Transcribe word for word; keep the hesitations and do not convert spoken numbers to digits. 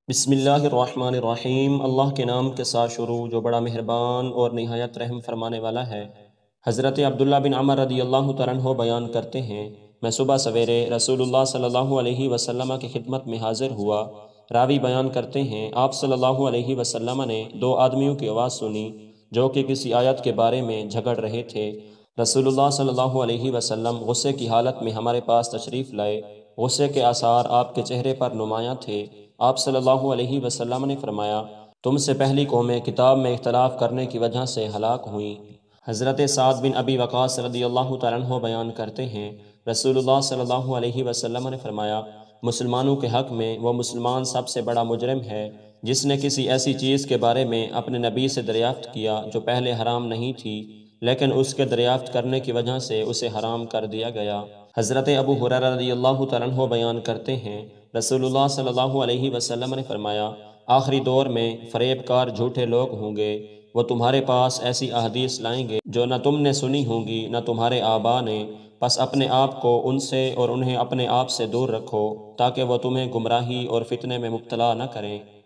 بسم اللہ الرحمن الرحیم۔ اللہ کے نام کے ساتھ شروع جو بڑا مہربان اور نہایت رحم فرمانے والا ہے۔ حضرت عبداللہ بن عمر رضی اللہ تعالیٰ عنہ بیان کرتے ہیں، میں صبح سویرے رسول اللہ صلی اللہ علیہ وسلم کی خدمت میں حاضر ہوا۔ راوی بیان کرتے ہیں، آپ صلی اللہ علیہ وسلم نے دو آدمیوں کی آواز سنی جو کہ کسی آیت کے بارے میں جھگڑ رہے تھے۔ رسول اللہ صلی اللہ علیہ وسلم غصے کی حالت میں ہمارے پاس تشریف لائے۔ غصے کے آثار آپ کے چہرے پر نمایاں تھے۔ آپ صلی اللہ علیہ وسلم نے فرمایا، تم سے پہلی قومیں کتاب میں اختلاف کرنے کی وجہ سے ہلاک ہوئیں۔ حضرت سعد بن ابی وقاص رضی اللہ تعالیٰ عنہ بیان کرتے ہیں، رسول اللہ صلی اللہ علیہ وسلم نے فرمایا، مسلمانوں کے حق میں وہ مسلمان سب سے بڑا مجرم ہے جس نے کسی ایسی چیز کے بارے میں اپنے نبی سے دریافت کیا جو پہلے حرام نہیں تھی، لیکن اس کے دریافت کرنے کی وجہ سے اسے حرام کر دیا گیا۔ حضرت ابو ہریرہ رضی اللہ تعالیٰ عنہ بیان کرتے ہیں، رسول اللہ صلی اللہ علیہ وسلم نے فرمایا، آخری دور میں فریب کار جھوٹے لوگ ہوں گے، وہ تمہارے پاس ایسی احادیث لائیں گے جو نہ تم نے سنی ہوں گی نہ تمہارے آباء نے، پس اپنے آپ کو ان سے اور انہیں اپنے آپ سے دور رکھو تاکہ وہ تمہیں گمراہی اور فتنے میں مبتلا نہ کریں۔